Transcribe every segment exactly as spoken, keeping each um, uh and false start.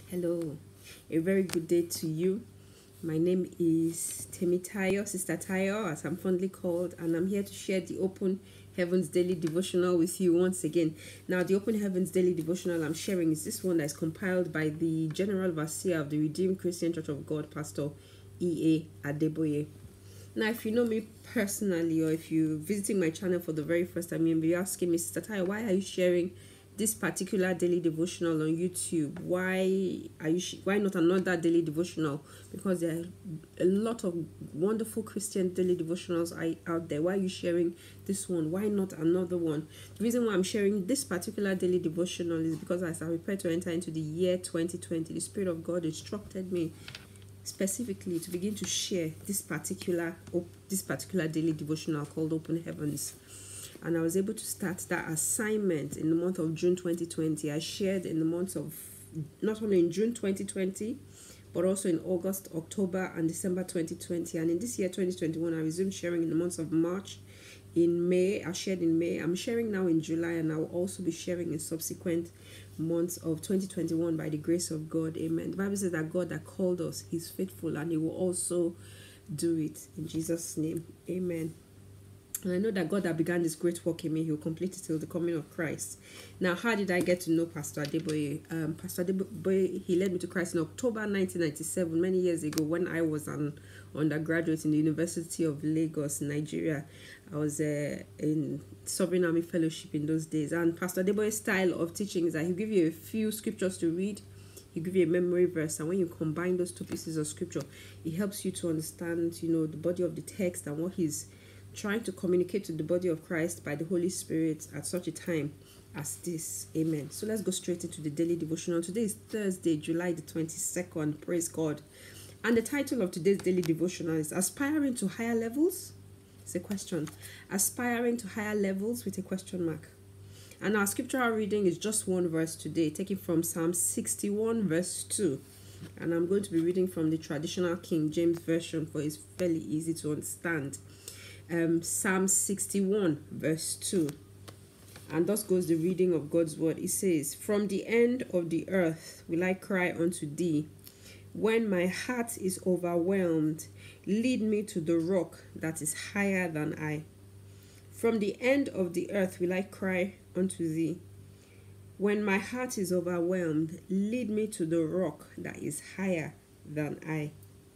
Hello, a very good day to you. My name is Temitayo, Sister Tayo, as I'm fondly called, and I'm here to share the Open Heavens Daily Devotional with you once again. Now, the Open Heavens Daily Devotional I'm sharing is this one that is compiled by the General Overseer of the Redeemed Christian Church of God, Pastor E A Adeboye. Now, if you know me personally, or if you're visiting my channel for the very first time, you'll be asking me, Sister Tayo, why are you sharing this particular daily devotional on YouTube? Why are you? Sh- why not another daily devotional? Because there are a lot of wonderful Christian daily devotionals out there. Why are you sharing this one? Why not another one? The reason why I'm sharing this particular daily devotional is because as I prepare to enter into the year twenty twenty, the Spirit of God instructed me specifically to begin to share this particular this particular daily devotional called Open Heavens. And I was able to start that assignment in the month of June twenty twenty. I shared in the months of, not only in June twenty twenty, but also in August, October, and December twenty twenty. And in this year, twenty twenty-one, I resumed sharing in the months of March. In May, I shared in May. I'm sharing now in July, and I will also be sharing in subsequent months of twenty twenty-one by the grace of God. Amen. The Bible says that God that called us, He's faithful, and He will also do it. In Jesus' name, amen. And I know that God that began this great work in me, He will complete it till the coming of Christ. Now, how did I get to know Pastor Adeboye? Um, Pastor Adeboye, he led me to Christ in October nineteen ninety-seven, many years ago, when I was an undergraduate in the University of Lagos, Nigeria. I was uh, in Sovereign Army Fellowship in those days. And Pastor Adeboye's style of teaching is that he'll give you a few scriptures to read. He'll give you a memory verse. And when you combine those two pieces of scripture, it helps you to understand, you know, the body of the text and what he's trying to communicate to the body of Christ by the Holy Spirit at such a time as this. Amen. So let's go straight into the daily devotional. Today is Thursday, July the twenty-second. Praise God. And the title of today's daily devotional is Aspiring to Higher Levels? It's a question. Aspiring to higher levels with a question mark. And our scriptural reading is just one verse today, taken from Psalm sixty-one verse two. And I'm going to be reading from the traditional King James Version, for it's fairly easy to understand. Um, Psalm sixty-one verse two, and thus goes the reading of God's word. It says, "From the end of the earth will I cry unto thee. When my heart is overwhelmed, lead me to the rock that is higher than I. From the end of the earth will I cry unto thee. When my heart is overwhelmed, lead me to the rock that is higher than I."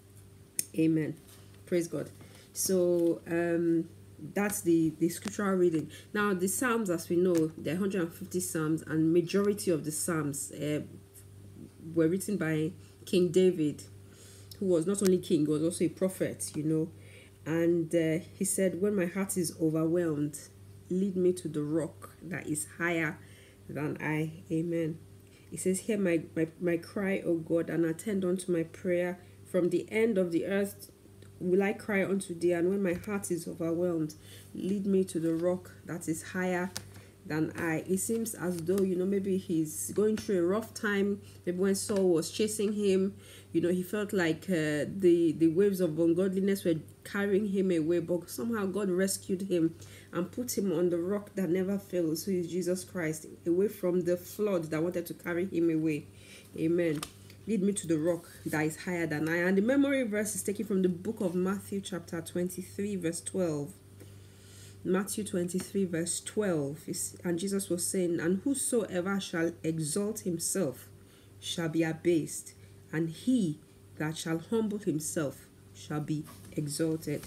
Amen. Praise God. So um, that's the, the scriptural reading. Now, the Psalms, as we know, there are one hundred fifty Psalms, and majority of the Psalms uh, were written by King David, who was not only king, he was also a prophet, you know. And uh, he said, when my heart is overwhelmed, lead me to the rock that is higher than I. Amen. He says, hear my, my, my cry, O God, and attend unto my prayer. From the end of the earth will I cry unto thee, and when my heart is overwhelmed, lead me to the rock that is higher than I. It seems as though, you know, maybe he's going through a rough time. Maybe when Saul was chasing him, you know, he felt like uh, the, the waves of ungodliness were carrying him away, but somehow God rescued him and put him on the rock that never fails, who is Jesus Christ, away from the flood that wanted to carry him away. Amen. Lead me to the rock that is higher than I. And the memory verse is taken from the book of Matthew chapter twenty-three verse twelve. Matthew twenty-three verse twelve. And Jesus was saying, and whosoever shall exalt himself shall be abased, and he that shall humble himself shall be exalted.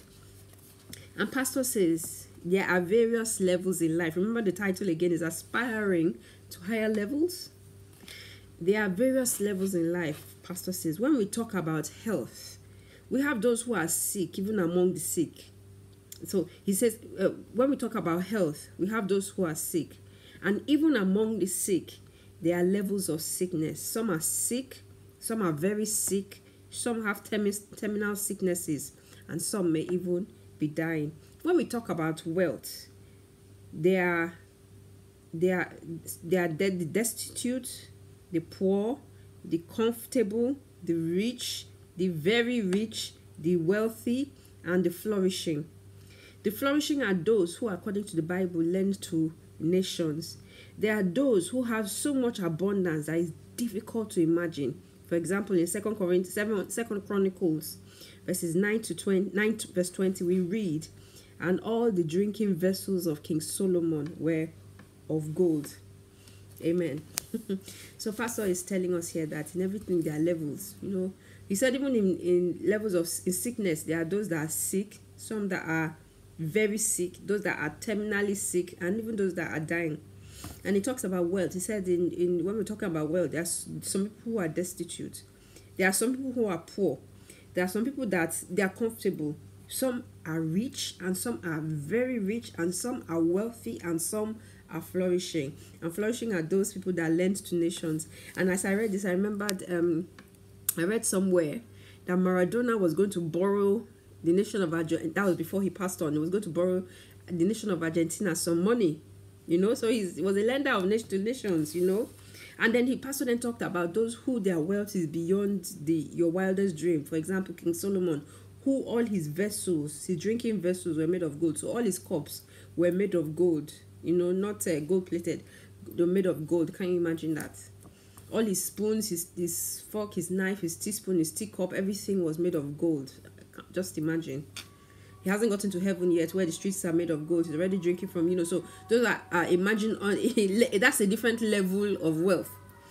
And Pastor says there are various levels in life. Remember, the title again is Aspiring to Higher Levels. There are various levels in life, Pastor says. When we talk about health, we have those who are sick, even among the sick. So he says, uh, when we talk about health, we have those who are sick. And even among the sick, there are levels of sickness. Some are sick, some are very sick, some have termi- terminal sicknesses, and some may even be dying. When we talk about wealth, there are, there are, there are the destitute, the poor, the comfortable, the rich, the very rich, the wealthy, and the flourishing. The flourishing are those who, according to the Bible, lend to nations. There are those who have so much abundance that is difficult to imagine. For example, in Second Corinthians, seven, Second Chronicles, verses nine to twenty, nine to verse twenty, we read, "And all the drinking vessels of King Solomon were of gold." Amen. So Pastor is telling us here that in everything there are levels. You know, he said even in, in levels of in sickness, there are those that are sick, some that are very sick, those that are terminally sick, and even those that are dying. And he talks about wealth. He said in, in when we're talking about wealth, there are some people who are destitute. There are some people who are poor. There are some people that they are comfortable. Some are rich and some are very rich and some are wealthy and some are flourishing. And flourishing are those people that lend to nations. And as I read this, I remembered um I read somewhere that Maradona was going to borrow the nation of Argentina. That was before he passed on. He was going to borrow the nation of Argentina some money. You know, so he's, he was a lender of nation to nations, you know. And then he pastor then talked about those who their wealth is beyond the your wildest dream. For example, King Solomon, who all his vessels, his drinking vessels were made of gold. So all his cups were made of gold, you know, not uh, gold plated. They were made of gold. Can you imagine that? All his spoons, his, his fork, his knife, his teaspoon, his teacup, everything was made of gold. Just imagine. He hasn't gotten to heaven yet where the streets are made of gold. He's already drinking from, you know, so those are, uh, imagine, on that's a different level of wealth.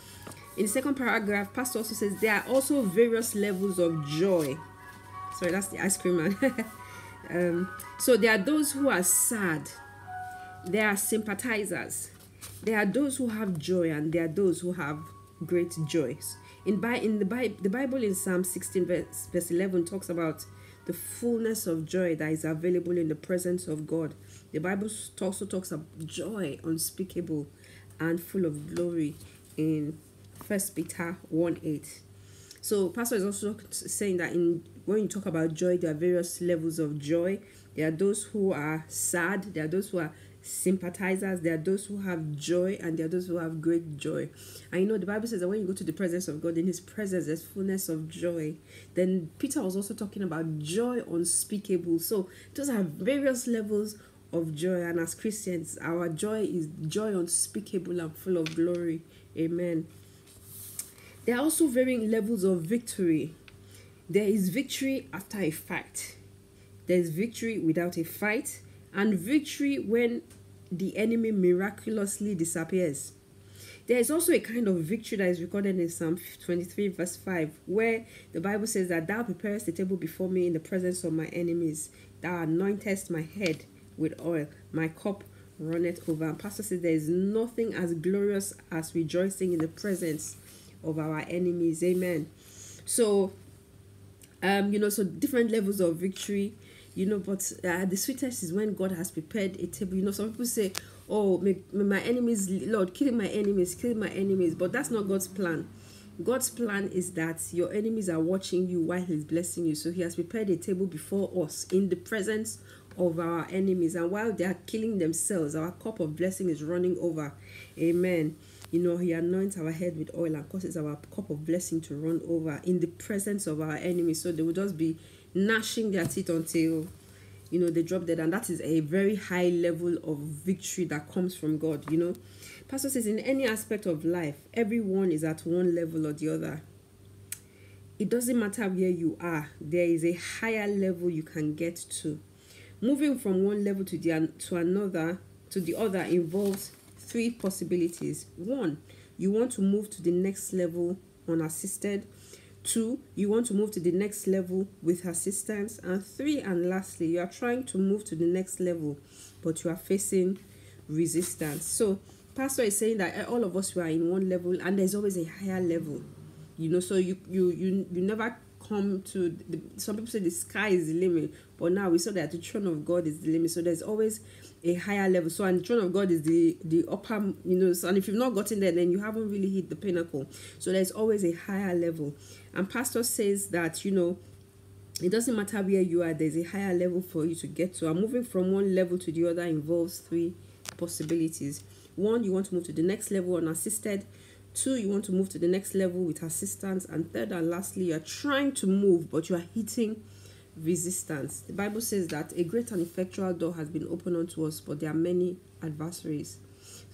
In the second paragraph, Pastor also says there are also various levels of joy. Sorry, that's the ice cream man. um, so there are those who are sad. There are sympathizers. There are those who have joy and there are those who have great joys. In, by, in the, Bible, the Bible in Psalm sixteen verse, verse eleven talks about the fullness of joy that is available in the presence of God. The Bible also talks about joy unspeakable and full of glory in First Peter one eight. So Pastor is also saying that in when you talk about joy, there are various levels of joy. There are those who are sad. There are those who are sympathizers. There are those who have joy, and there are those who have great joy. And you know, the Bible says that when you go to the presence of God, in his presence there's fullness of joy. Then Peter was also talking about joy unspeakable. So those are various levels of joy, and as Christians, our joy is joy unspeakable and full of glory. Amen. There are also varying levels of victory. There is victory after a fight. There is victory without a fight, and victory when the enemy miraculously disappears. There is also a kind of victory that is recorded in Psalm twenty-three verse five, where the Bible says that thou preparest the table before me in the presence of my enemies. Thou anointest my head with oil. My cup runneth over. And Pastor says there is nothing as glorious as rejoicing in the presence of our enemies. Amen. So, um, you know, so different levels of victory. You know, but uh, the sweetest is when God has prepared a table. You know, some people say, oh, may, may my enemies, Lord, kill my enemies, kill my enemies. But that's not God's plan. God's plan is that your enemies are watching you while he's blessing you. So he has prepared a table before us in the presence of our enemies. And while they are killing themselves, our cup of blessing is running over. Amen. You know, he anoints our head with oil and causes our cup of blessing to run over in the presence of our enemies. So they will just be gnashing their teeth until, you know, they drop dead. And that is a very high level of victory that comes from God, you know. Pastor says in any aspect of life, everyone is at one level or the other. It doesn't matter where you are. There is a higher level you can get to. Moving from one level to the to another to the other involves three possibilities. One, you want to move to the next level unassisted. Two, you want to move to the next level with assistance. And three, and lastly, you are trying to move to the next level, but you are facing resistance. So, Pastor is saying that all of us were in one level, and there's always a higher level. You know, so you you you, you never come to the, some people say the sky is the limit, but now we saw that the throne of God is the limit. So there's always a higher level. So and the throne of God is the the upper, you know, so, and if you've not gotten there, then you haven't really hit the pinnacle. So there's always a higher level. And Pastor says that, you know, it doesn't matter where you are, there's a higher level for you to get to. And moving from one level to the other involves three possibilities. One, you want to move to the next level unassisted. Two, you want to move to the next level with assistance. And third and lastly, you're trying to move, but you are hitting resistance. The Bible says that a great and effectual door has been opened unto us, but there are many adversaries.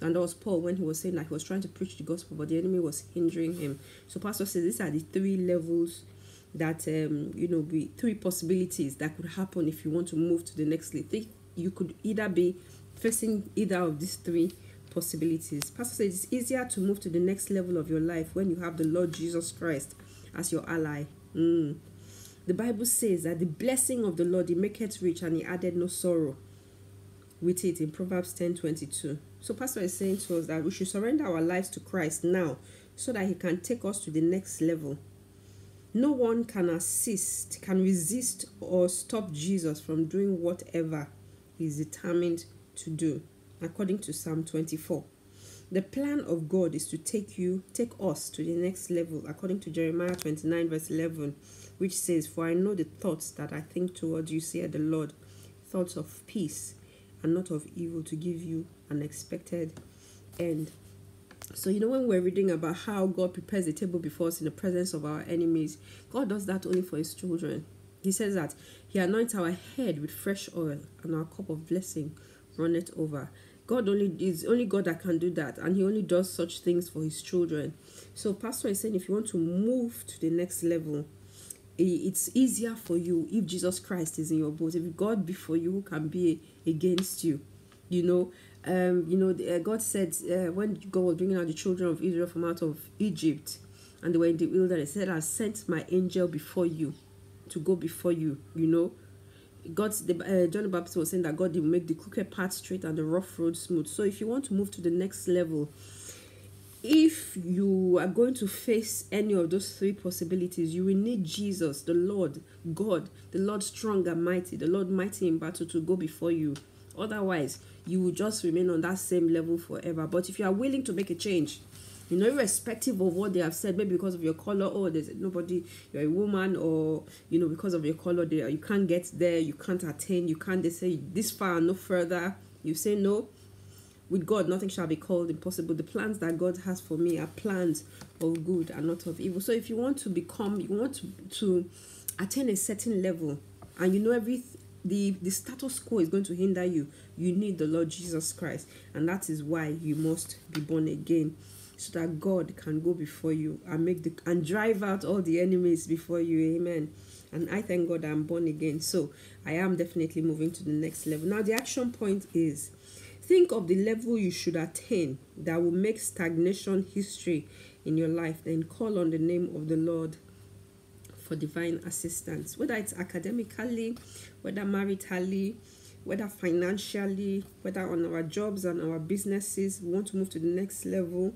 And that was Paul when he was saying that he was trying to preach the gospel, but the enemy was hindering him. So Pastor says these are the three levels that, um, you know, be three possibilities that could happen if you want to move to the next level. You could either be facing either of these three possibilities. Pastor says it's easier to move to the next level of your life when you have the Lord Jesus Christ as your ally. Mm. The Bible says that the blessing of the Lord, he maketh rich, and he added no sorrow with it in Proverbs ten twenty-two. So Pastor is saying to us that we should surrender our lives to Christ now so that he can take us to the next level. No one can assist, can resist or stop Jesus from doing whatever he's determined to do, according to Psalm twenty-four. The plan of God is to take you, take us to the next level, according to Jeremiah twenty-nine verse eleven, which says, "For I know the thoughts that I think toward you, saith the Lord, thoughts of peace and not of evil, to give you an expected end." So, you know, when we're reading about how God prepares a table before us in the presence of our enemies, God does that only for his children. He says that he anoints our head with fresh oil, and our cup of blessing runneth over. God only is only God that can do that, and he only does such things for his children. So Pastor is saying if you want to move to the next level, it's easier for you if Jesus Christ is in your boat. If God be for you, who can be against you? You know, um, you know, uh, God said uh, when God was bringing out the children of Israel from out of Egypt, and they were in the wilderness, he said, "I sent my angel before you to go before you." You know, God, the, uh, John the Baptist was saying that God will make the crooked path straight and the rough road smooth. So if you want to move to the next level, if you are going to face any of those three possibilities, you will need Jesus, the Lord, God, the Lord strong and mighty, the Lord mighty in battle, to go before you. Otherwise, you will just remain on that same level forever. But if you are willing to make a change, you know, irrespective of what they have said, maybe because of your color, or there's nobody, you're a woman, or, you know, because of your color, there you can't get there, you can't attain, you can't, they say this far and no further. You say no. With God, nothing shall be called impossible. The plans that God has for me are plans of good and not of evil. So if you want to become, you want to, to attain a certain level, and you know every the, the status quo is going to hinder you, you need the Lord Jesus Christ. And that is why you must be born again, so that God can go before you and make the and drive out all the enemies before you. Amen. And I thank God I'm born again. So I am definitely moving to the next level. Now the action point is, think of the level you should attain that will make stagnation history in your life. Then call on the name of the Lord for divine assistance. Whether it's academically, whether maritally, whether financially, whether on our jobs and our businesses, we want to move to the next level.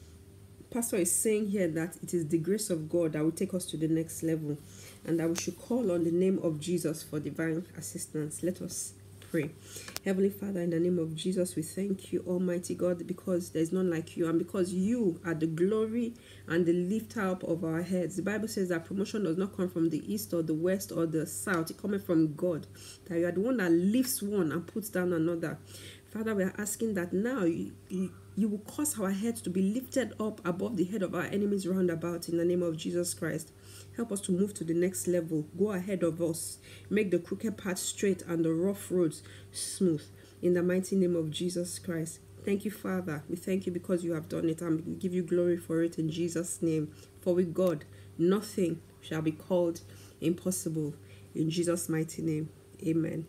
Pastor is saying here that it is the grace of God that will take us to the next level, and that we should call on the name of Jesus for divine assistance. Let us pray. Heavenly Father, in the name of Jesus, we thank you, Almighty God, because there is none like you, and because you are the glory and the lifter up of our heads. The Bible says that promotion does not come from the east or the west or the south. It comes from God, that you are the one that lifts one and puts down another. Father, we are asking that now you, you, you will cause our heads to be lifted up above the head of our enemies round about, in the name of Jesus Christ. Help us to move to the next level. Go ahead of us. Make the crooked path straight and the rough roads smooth. In the mighty name of Jesus Christ. Thank you, Father. We thank you because you have done it, and we give you glory for it in Jesus' name. For with God, nothing shall be called impossible. In Jesus' mighty name. Amen.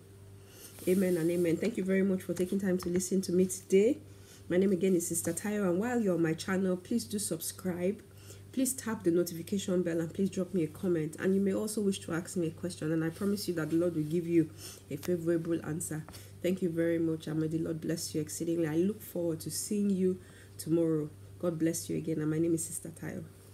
Amen and amen. Thank you very much for taking time to listen to me today. My name again is Sister Tayo, and while you're on my channel, please do subscribe. Please tap the notification bell, and please drop me a comment. And you may also wish to ask me a question, and I promise you that the Lord will give you a favorable answer. Thank you very much, and may the Lord bless you exceedingly. I look forward to seeing you tomorrow. God bless you again, and my name is Sister Tayo.